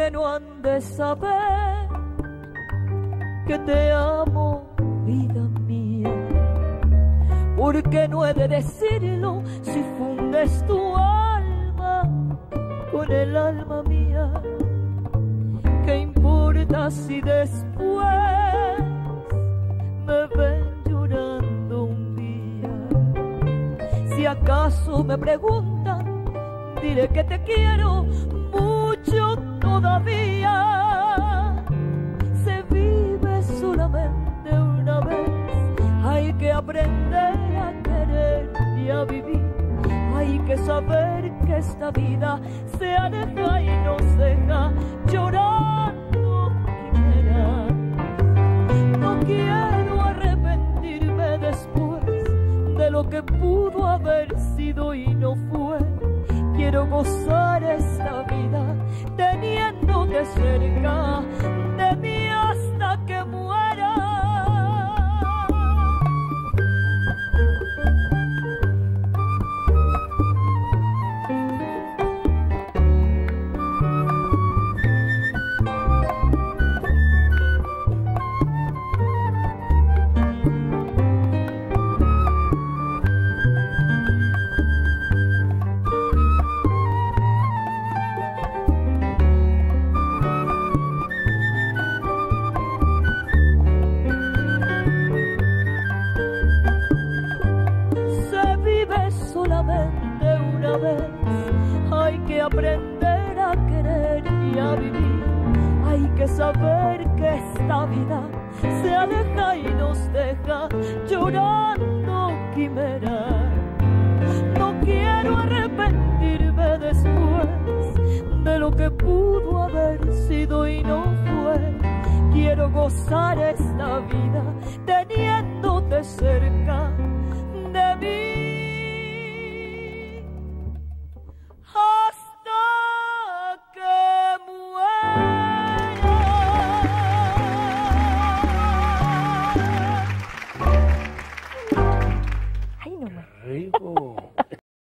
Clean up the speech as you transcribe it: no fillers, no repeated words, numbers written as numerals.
porque no han de saber que te amo, vida mía. Porque no he de decirlo si fundes tu alma con el alma mía. ¿Qué importa si después me ven llorando un día? Si acaso me preguntan, diré que te quiero mucho todavía. Se vive solamente una vez, hay que aprender a querer y a vivir. Hay que saber que esta vida se aleja y nos deja llorando quimera. No quiero arrepentirme después de lo que pudo haber sido y no fue. Quiero gozar esta vida teniéndote cerca de mí hasta que muera. Hay que aprender a querer y a vivir. Hay que saber que esta vida se aleja y nos deja llorando quimera. No quiero arrepentirme después de lo que pudo haber sido y no fue. Quiero gozar esta vida teniéndote cerca de mí. Hasta que muera.